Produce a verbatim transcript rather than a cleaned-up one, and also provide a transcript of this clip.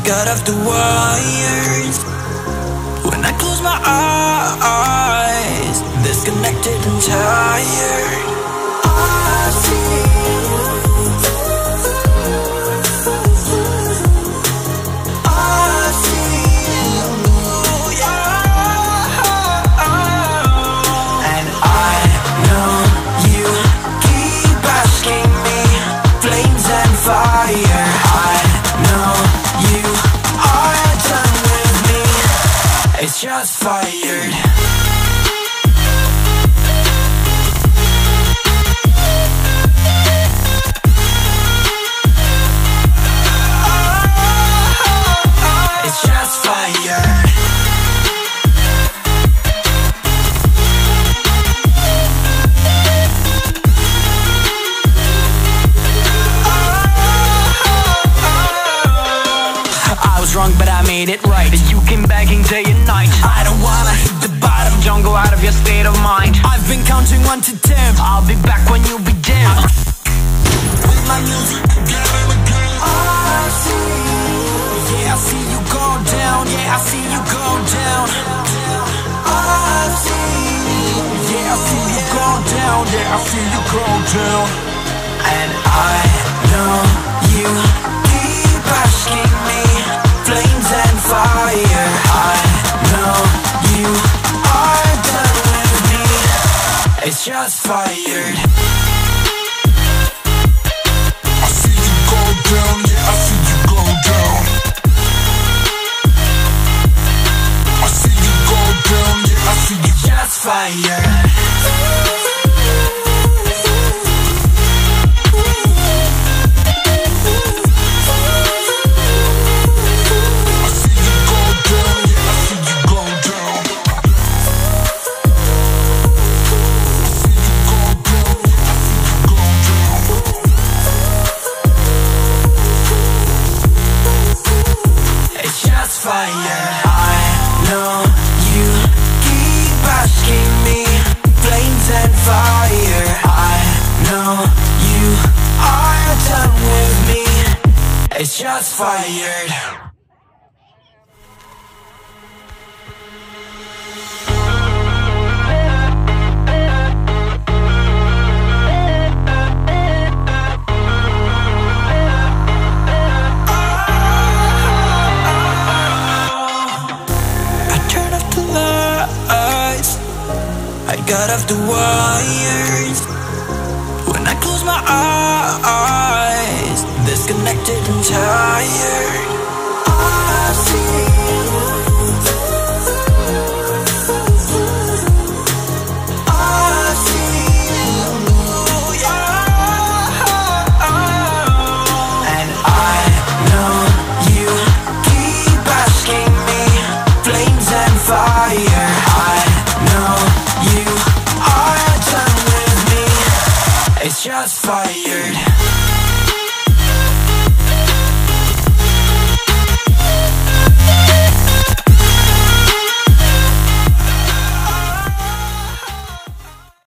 got off the wires. When I close my eyes, disconnected and tired. I see just fired. It's just fire. I was wrong, but I made it right. You came begging day and night. I don't wanna hit the bottom. Don't go out of your state of mind. I've been counting one to ten. I'll be back when you begin. With my music again and again. I see, yeah, I see you go down. Yeah, I see you go down. I see, yeah, I see you go down. Yeah, I see you go down. And I know you keep asking me. Flames and fire. I know you are done with me. It's just fired. I see you go down. Yeah, I see you go down. I see you go down. Yeah, I see you. It's just fired. Fire. I know you keep asking me. Flames and fire. I know you are done with me. It's just fired. I got off the wires. When I close my eyes, disconnected and tired. I see, I see, yeah. And I know you keep asking me. Flames and fire. I know you are done with me. It's just fired.